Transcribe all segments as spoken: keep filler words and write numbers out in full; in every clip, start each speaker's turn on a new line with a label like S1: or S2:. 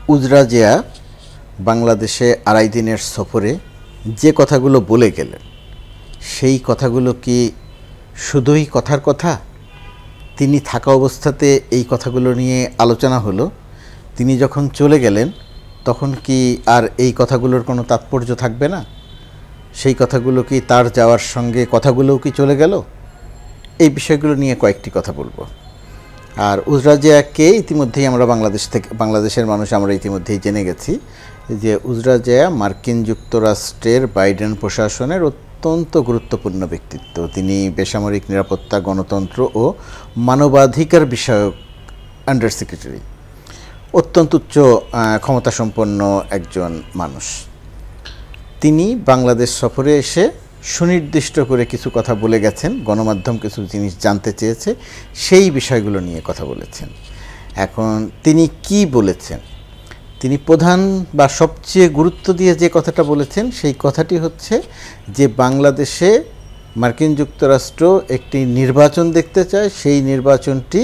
S1: উজরা জিয়া বাংলাদেশে আড়াই দিনের সফরে যে কথাগুলো বলে গেলেন সেই কথাগুলো কি শুধুই কথার কথা? তিনি থাকা অবস্থাতে এই কথাগুলো নিয়ে আলোচনা হলো, তিনি যখন চলে গেলেন তখন কি আর এই কথাগুলোর কোনো তাৎপর্য থাকবে না? সেই কথাগুলো কি তার যাওয়ার সঙ্গে কথাগুলোও কি চলে গেল? এই বিষয়গুলো নিয়ে কয়েকটি কথা বলবো। আর উজরা জিয়াকে ইতিমধ্যেই আমরা বাংলাদেশ থেকে বাংলাদেশের মানুষ আমরা ইতিমধ্যেই জেনে গেছি যে উজরা জিয়া মার্কিন যুক্তরাষ্ট্রের বাইডেন প্রশাসনের অত্যন্ত গুরুত্বপূর্ণ ব্যক্তিত্ব। তিনি বেসামরিক নিরাপত্তা, গণতন্ত্র ও মানবাধিকার বিষয়ক আন্ডার সেক্রেটারি, অত্যন্ত উচ্চ ক্ষমতাসম্পন্ন একজন মানুষ। তিনি বাংলাদেশ সফরে এসে সুনির্দিষ্ট করে কিছু কথা বলে গেছেন, গণমাধ্যম কিছু জিনিস জানতে চেয়েছে, সেই বিষয়গুলো নিয়ে কথা বলেছেন। এখন তিনি কি বলেছেন, তিনি প্রধান বা সবচেয়ে গুরুত্ব দিয়ে যে কথাটা বলেছেন সেই কথাটি হচ্ছে যে বাংলাদেশে মার্কিন যুক্তরাষ্ট্র একটি নির্বাচন দেখতে চায়, সেই নির্বাচনটি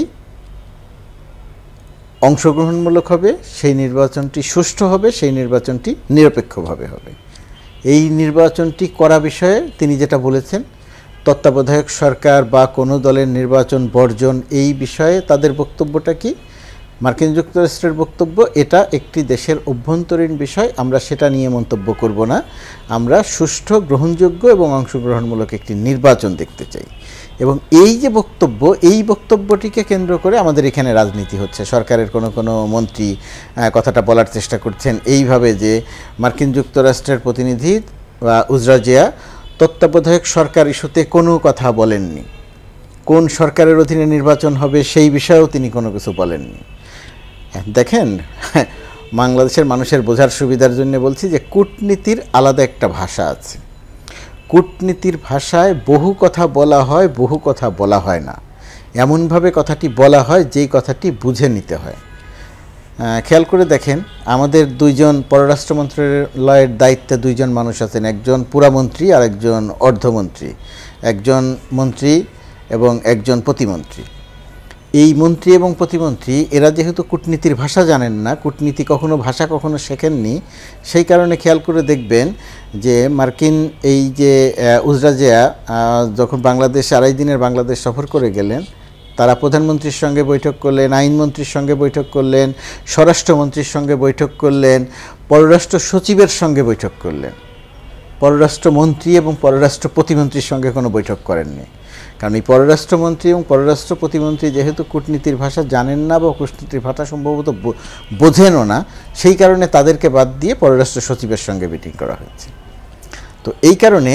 S1: অংশগ্রহণমূলক হবে, সেই নির্বাচনটি সুষ্ঠু হবে, সেই নির্বাচনটি নিরপেক্ষভাবে হবে। এই নির্বাচনটি করা বিষয়ে তিনি যেটা বলেছেন, তত্ত্বাবধায়ক সরকার বা কোনো দলের নির্বাচন বর্জন, এই বিষয়ে তাদের বক্তব্যটা কি? মার্কিন যুক্তরাষ্ট্রের বক্তব্য, এটা একটি দেশের অভ্যন্তরীণ বিষয়, আমরা সেটা নিয়ে মন্তব্য করব না, আমরা সুষ্ঠু, গ্রহণযোগ্য এবং অংশগ্রহণমূলক একটি নির্বাচন দেখতে চাই। এবং এই যে বক্তব্য, এই বক্তব্যটিকে কেন্দ্র করে আমাদের এখানে রাজনীতি হচ্ছে। সরকারের কোনো কোনো মন্ত্রী কথাটা বলার চেষ্টা করছেন এইভাবে যে মার্কিন যুক্তরাষ্ট্রের প্রতিনিধি বা উজরা জিয়া তত্ত্বাবধায়ক সরকার ইস্যুতে কোনো কথা বলেননি, কোন সরকারের অধীনে নির্বাচন হবে সেই বিষয়েও তিনি কোনো কিছু বলেননি। দেখেন, বাংলাদেশের মানুষের বোঝার সুবিধার জন্য বলছি যে কূটনীতির আলাদা একটা ভাষা আছে। কূটনীতির ভাষায় বহু কথা বলা হয়, বহু কথা বলা হয় না, এমনভাবে কথাটি বলা হয় যেই কথাটি বুঝে নিতে হয়। খেয়াল করে দেখেন, আমাদের দুইজন পররাষ্ট্র মন্ত্রণালয়ের দায়িত্বে দুইজন মানুষ আছেন, একজন পুরামন্ত্রী আর একজন অর্ধমন্ত্রী, একজন মন্ত্রী এবং একজন প্রতিমন্ত্রী। এই মন্ত্রী এবং প্রতিমন্ত্রী এরা যেহেতু কূটনীতির ভাষা জানেন না, কূটনীতি কখনো ভাষা কখনো শেখেননি, সেই কারণে খেয়াল করে দেখবেন যে মার্কিন এই যে উজরা জিয়া যখন বাংলাদেশ আড়াই দিনের বাংলাদেশ সফর করে গেলেন, তারা প্রধানমন্ত্রীর সঙ্গে বৈঠক করলেন, আইনমন্ত্রীর সঙ্গে বৈঠক করলেন, স্বরাষ্ট্রমন্ত্রীর সঙ্গে বৈঠক করলেন, পররাষ্ট্র সচিবের সঙ্গে বৈঠক করলেন। পররাষ্ট্রমন্ত্রী এবং পররাষ্ট্র প্রতিমন্ত্রীর সঙ্গে কোনো বৈঠক করেননি, কারণ এই পররাষ্ট্রমন্ত্রী এবং পররাষ্ট্র প্রতিমন্ত্রী যেহেতু কূটনীতির ভাষা জানেন না বা কূটনীতির ভাষা সম্ভবত বোঝেনও না, সেই কারণে তাদেরকে বাদ দিয়ে পররাষ্ট্র সচিবের সঙ্গে মিটিং করা হয়েছে। তো এই কারণে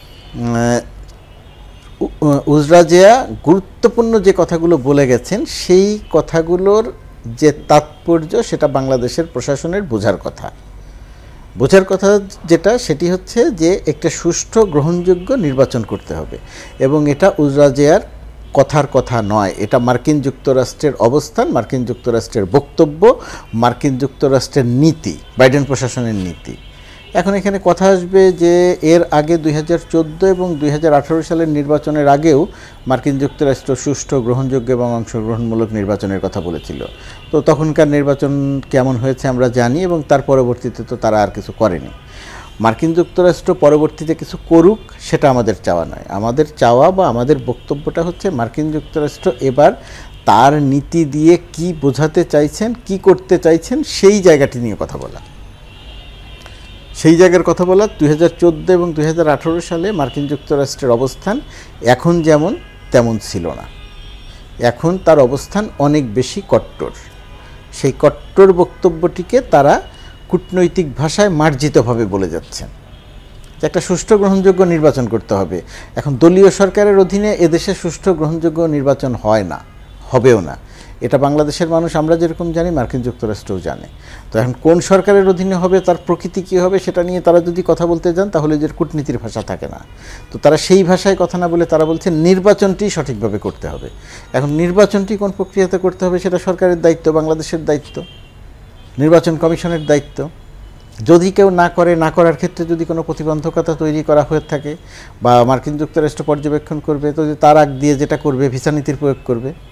S1: উজরা জিয়া গুরুত্বপূর্ণ যে কথাগুলো বলে গেছেন সেই কথাগুলোর যে তাৎপর্য সেটা বাংলাদেশের প্রশাসনের বোঝার কথা। বোঝার কথা যেটা সেটি হচ্ছে যে একটা সুষ্ঠু, গ্রহণযোগ্য নির্বাচন করতে হবে, এবং এটা উজরা জিয়ার কথার কথা নয়, এটা মার্কিন যুক্তরাষ্ট্রের অবস্থান, মার্কিন যুক্তরাষ্ট্রের বক্তব্য, মার্কিন যুক্তরাষ্ট্রের নীতি, বাইডেন প্রশাসনের নীতি। এখন এখানে কথা আসবে যে এর আগে দুই হাজার চোদ্দো এবং দুই হাজার আঠারো সালের নির্বাচনের আগেও মার্কিন যুক্তরাষ্ট্র সুষ্ঠু, গ্রহণযোগ্য এবং অংশগ্রহণমূলক নির্বাচনের কথা বলেছিল। তো তখনকার নির্বাচন কেমন হয়েছে আমরা জানি, এবং তার পরবর্তীতে তো তারা আর কিছু করেনি। মার্কিন যুক্তরাষ্ট্র পরবর্তীতে কিছু করুক সেটা আমাদের চাওয়া নয়, আমাদের চাওয়া বা আমাদের বক্তব্যটা হচ্ছে মার্কিন যুক্তরাষ্ট্র এবার তার নীতি দিয়ে কি বোঝাতে চাইছেন, কি করতে চাইছেন সেই জায়গাটি নিয়ে কথা বলা। সেই জায়গার কথা বলা দুই হাজার চোদ্দো এবং দুই হাজার আঠারো সালে মার্কিন যুক্তরাষ্ট্রের অবস্থান এখন যেমন তেমন ছিল না, এখন তার অবস্থান অনেক বেশি কট্টর। সেই কট্টর বক্তব্যটিকে তারা কূটনৈতিক ভাষায় মার্জিতভাবে বলে যাচ্ছেন যে একটা সুষ্ঠু, গ্রহণযোগ্য নির্বাচন করতে হবে। এখন দলীয় সরকারের অধীনে এদেশে সুষ্ঠু, গ্রহণযোগ্য নির্বাচন হয় না, হবেও না। এটা বাংলাদেশের মানুষ আমরা যেরকম জানি মার্কিন যুক্তরাষ্ট্রও জানে। তো এখন কোন সরকারের অধীনে হবে, তার প্রকৃতি কী হবে, সেটা নিয়ে তারা যদি কথা বলতে যান তাহলে যে কূটনীতির ভাষা থাকে না। তো তারা সেই ভাষায় কথা না বলে তারা বলছে নির্বাচনটি সঠিকভাবে করতে হবে। এখন নির্বাচনটি কোন প্রক্রিয়াতে করতে হবে সেটা সরকারের দায়িত্ব, বাংলাদেশের দায়িত্ব, নির্বাচন কমিশনের দায়িত্ব। যদি কেউ না করে, না করার ক্ষেত্রে যদি কোনো প্রতিবন্ধকতা তৈরি করা হয়ে থাকে বা মার্কিন যুক্তরাষ্ট্র পর্যবেক্ষণ করবে, তো তার আগ দিয়ে যেটা করবে ভিসা নীতির প্রয়োগ করবে।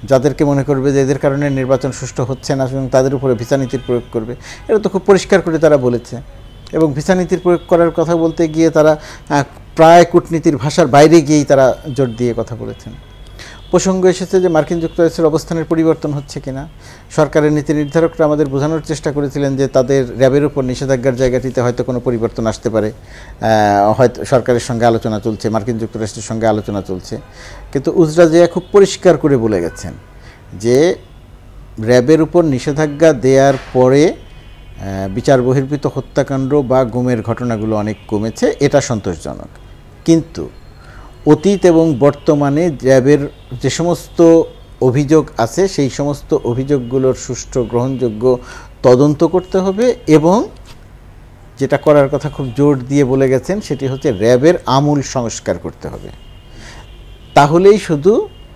S1: যাদেরকে মনে করবে যে এদের কারণে নির্বাচন সুষ্ঠু হচ্ছে না এবং তাদের উপরে ভিসা নীতির প্রয়োগ করবে। এটা তো খুব পরিষ্কার করে তারা বলেছে। এবং ভিসা নীতির প্রয়োগ করার কথা বলতে গিয়ে তারা প্রায় কূটনীতির ভাষার বাইরে গিয়েই তারা জোর দিয়ে কথা বলেছেন। প্রসঙ্গ এসেছে যে মার্কিন যুক্তরাষ্ট্রের অবস্থানের পরিবর্তন হচ্ছে কিনা। সরকারের নীতি নির্ধারকরা আমাদের বোঝানোর চেষ্টা করেছিলেন যে তাদের র্যাবের উপর নিষেধাজ্ঞার জায়গাটিতে হয়তো কোনো পরিবর্তন আসতে পারে, হয়তো সরকারের সঙ্গে আলোচনা চলছে, মার্কিন যুক্তরাষ্ট্রের সঙ্গে আলোচনা চলছে। কিন্তু উজরা জিয়া খুব পরিষ্কার করে বলে গেছেন যে র্যাবের উপর নিষেধাজ্ঞা দেওয়ার পরে বিচার বহির্ভূত হত্যাকাণ্ড বা গুমের ঘটনাগুলো অনেক কমেছে, এটা সন্তোষজনক। কিন্তু অতীত এবং বর্তমানে র্যাবের যে সমস্ত অভিযোগ আছে সেই সমস্ত অভিযোগগুলোর সুষ্ঠু গ্রহণযোগ্য তদন্ত করতে হবে এবং যেটা করার কথা খুব জোর দিয়ে বলে গেছেন সেটি হচ্ছে র্যাবের আমূল সংস্কার করতে হবে। তাহলেই শুধু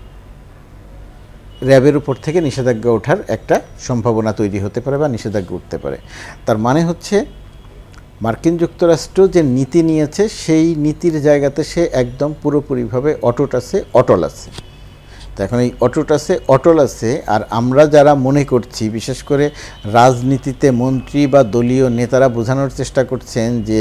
S1: র্যাবের উপর থেকে নিষেধাজ্ঞা ওঠার একটা সম্ভাবনা তৈরি হতে পারে বা নিষেধাজ্ঞা উঠতে পারে। তার মানে হচ্ছে মার্কিন যুক্তরাষ্ট্র যে নীতি নিয়েছে সেই নীতির জায়গাতে সে একদম পুরোপুরিভাবে অটুট আছে, অটল আছে। তো এখন এই অটুট আছে, অটল আছে। আর আমরা যারা মনে করছি, বিশেষ করে রাজনীতিতে মন্ত্রী বা দলীয় নেতারা বোঝানোর চেষ্টা করছেন যে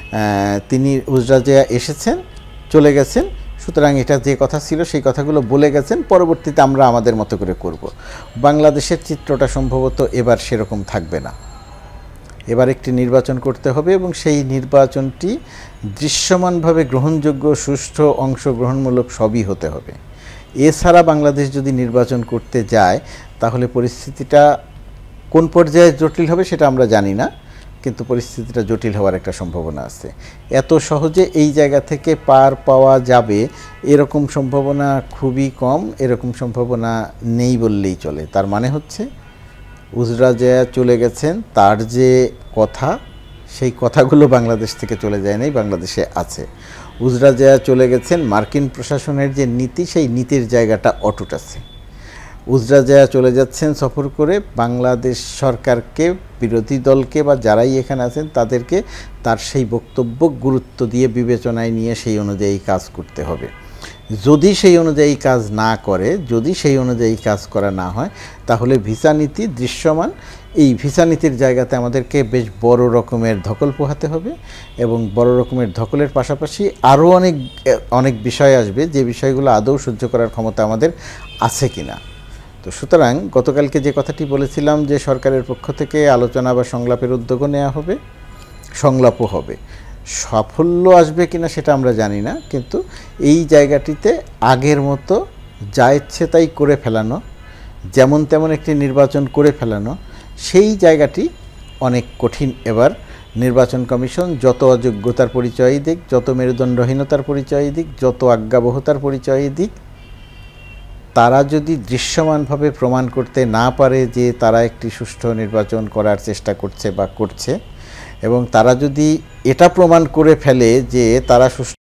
S1: তিনি উজরা জিয়া এসেছেন, চলে গেছেন, সুতরাং এটা যে কথা ছিল সেই কথাগুলো বলে গেছেন, পরবর্তীতে আমরা আমাদের মতো করে করব। বাংলাদেশের চিত্রটা সম্ভবত এবার সেরকম থাকবে না। এবার একটি নির্বাচন করতে হবে এবং সেই নির্বাচনটি দৃশ্যমানভাবে গ্রহণযোগ্য, সুষ্ঠু, অংশগ্রহণমূলক সবই হতে হবে। এছাড়া বাংলাদেশ যদি নির্বাচন করতে যায় তাহলে পরিস্থিতিটা কোন পর্যায়ে জটিল হবে সেটা আমরা জানি না, কিন্তু পরিস্থিতিটা জটিল হওয়ার একটা সম্ভাবনা আছে। এত সহজে এই জায়গা থেকে পার পাওয়া যাবে এরকম সম্ভাবনা খুবই কম, এরকম সম্ভাবনা নেই বললেই চলে। তার মানে হচ্ছে উজরা জিয়া চলে গেছেন, তার যে কথা সেই কথাগুলো বাংলাদেশ থেকে চলে যায় নাই, বাংলাদেশে আছে। উজরা জিয়া চলে গেছেন, মার্কিন প্রশাসনের যে নীতি সেই নীতির জায়গাটা অটুট আছে। উজরা জিয়া চলে যাচ্ছেন সফর করে, বাংলাদেশ সরকারকে, বিরোধী দলকে বা যারাই এখানে আছেন তাদেরকে তার সেই বক্তব্য গুরুত্ব দিয়ে বিবেচনায় নিয়ে সেই অনুযায়ী কাজ করতে হবে। যদি সেই অনুযায়ী কাজ না করে, যদি সেই অনুযায়ী কাজ করা না হয়, তাহলে ভিসা নীতি দৃশ্যমান, এই ভিসা নীতির জায়গাতে আমাদেরকে বেশ বড় রকমের ধকল পোহাতে হবে এবং বড় রকমের ধকলের পাশাপাশি আরও অনেক অনেক বিষয় আসবে যে বিষয়গুলো আদৌ সহ্য করার ক্ষমতা আমাদের আছে কিনা। তো সুতরাং গতকালকে যে কথাটি বলেছিলাম যে সরকারের পক্ষ থেকে আলোচনা বা সংলাপের উদ্যোগও নেওয়া হবে, সংলাপও হবে, সাফল্য আসবে কিনা সেটা আমরা জানি না, কিন্তু এই জায়গাটিতে আগের মতো যা ইচ্ছে তাই করে ফেলানো, যেমন তেমন একটি নির্বাচন করে ফেলানো, সেই জায়গাটি অনেক কঠিন। এবার নির্বাচন কমিশন যত অযোগ্যতার পরিচয়ই দিক, যত মেরুদণ্ডহীনতার পরিচয়ই দিক, যত আজ্ঞাবহতার পরিচয়ই দিক, তারা যদি দৃশ্যমানভাবে প্রমাণ করতে না পারে যে তারা একটি সুষ্ঠু নির্বাচন করার চেষ্টা করছে বা করছে, এবং তারা যদি এটা প্রমাণ করে ফেলে যে তারা সুষ্ঠু